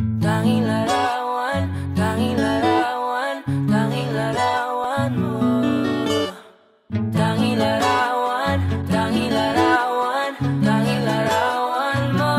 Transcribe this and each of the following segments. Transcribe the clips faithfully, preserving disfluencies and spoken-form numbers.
Tanging larawan, tanging larawan, tanging larawan mo. Tanging larawan, tanging larawan, tanging larawan mo.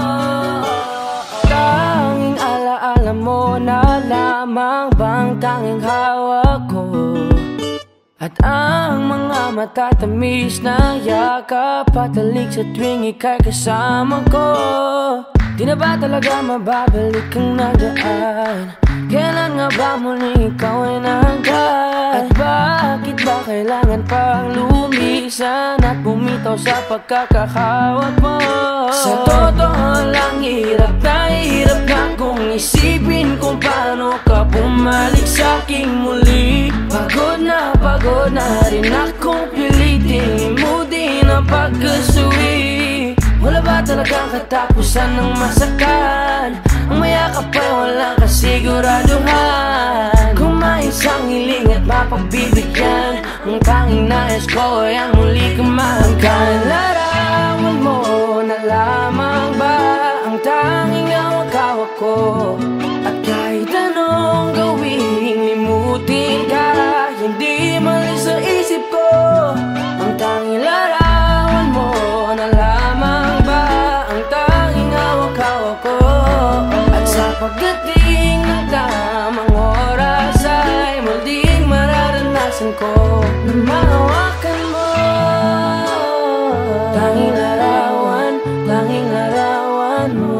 Tanging alaala mo na lamang bang tanging hawak ko. At ang mga matatamis na yakap patalig sa tuwing ika'y kasama ko. Di na ba talaga mababalik ang nagaan? Kailan nga ba muling ikaw ay nangkat? At bakit ba kailangan pang lumisan at bumitaw sa pagkakahawak mo? Sa totoo lang, hirap na hirap na kung isipin kung paano ka bumalik sa'king muli. Pagod na pagod na rin akong pilitin imutin ang pagkasuwi. Wala ba talagang katapusan ng masakan? Ang mayakap ay walang kasiguraduhan. Kung may isang hiling at mapagbibigyan, ang tanging nais ko ay ang muli kang mahanggan. Larawan mo na lamang ba ang tanging hawak-hawak ko? At kahit anong gawing limutin ka, hindi malis sa isip ko. Ang tanging larawan mo na lamang ba ang tanging hawak-hawak ko. At sa pagdating ng tamang oras ay muling mararanasan ko na mahawakan mo. Tanging larawan, tanging larawan mo.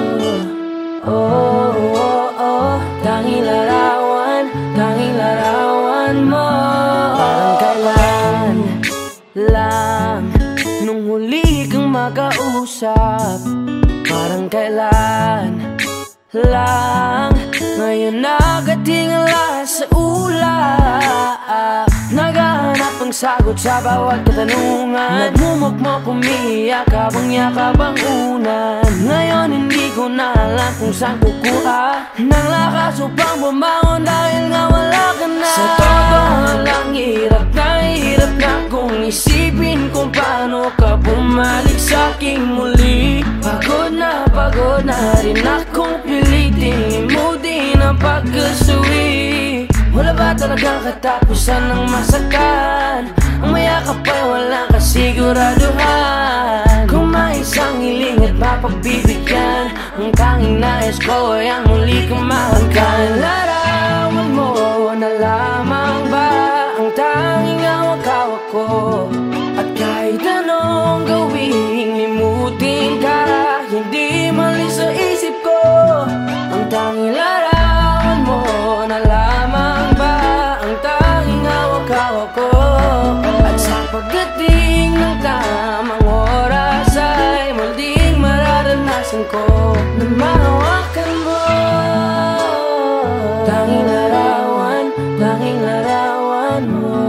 Oh, oh, oh, tanging larawan, tanging larawan mo. Parang kailan lang nung huli kang makausap, parang kailan lang ngayon nakatingala sa ulap. Naghahanap ng sagot sa bawat katanungan, nagmumukmok umiiyak habang yakap ang unan. Ngayon hindi ko na alam kung saan kukuha ng lakas upang bumangon dahil nga wala ka na. Sa totoo lang, hirap na hirap na kung isipin kung paano ka bumalik sa'king muli. Pagod na pagod na rin akong pilitin imutin ang pagkasuwi. Wala ba talagang katapusan ng masakan? Ang mayakap ay walang kasiguraduhan. Kung may isang hiling at mapagbibigyan, ang tanging nais ko ay ang muli kang mahanggan. Larawan mo na lamang ba ang tanging hawak-hawak ko? At kahit anong gawing limutin ka, hindi malis sa isip ko. Ang tanging larawan mo na lamang ba ang tanging hawak-hawak ko. At sa pagdating ng tamang oras ay muling mararanasan ko na mahawakan mo. Tanging larawan, tanging larawan mo.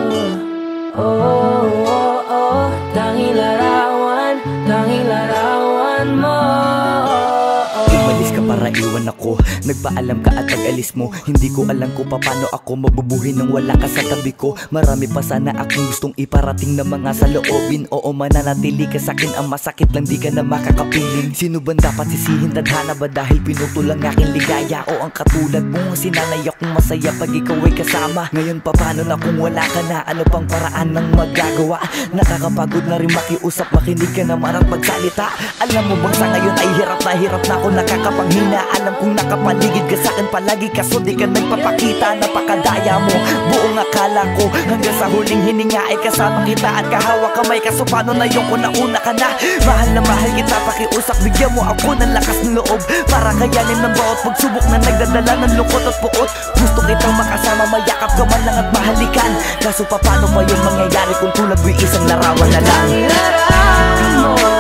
Oh, oh, oh, tanging larawan, tanging larawan mo. Umalis ka para iwan ako, nagpaalam ka at pag-alis mo. Hindi ko alam kung paano ako mabubuhay nang wala ka sa tabi ko. Marami pa sana akong gustong iparating na mga saloobin. Oo, mananatili ka sa'kin, ang masakit lang di ka na makakapiling. Sino ba dapat sisihin, tadhana ba dahil pinutol ang aking ligaya? O ang katulad mo, sinanay akong masaya pag ikaw ay kasama. Ngayon pa paano na kung wala ka na? Ano pang paraan ng magagawa? Nakakapagod na rin makiusap, makinig ka naman at magsalita. Alam mo bang sa ngayon ay hirap na hirap na ako nakakapanghina. Alam kong nakapaligid ka sa'kin palagi, kaso di ka nagpapakita. Napakadaya mo, buong akala ko hanggang sa huling hininga ay kasama kita at kahawak kamay. Kaso paano na yung kung nauna ka na? Mahal na mahal kita, pakiusap, bigyan mo ako ng lakas ng loob para kayanin ng bawat pagsubok na nagdadala ng lungkot at puot. Gusto kitang makasama, mayakap ka man lang at mahalikan. Kaso paano pa yun mangyayari kung tulad mo isang larawan na lang? Larawan mo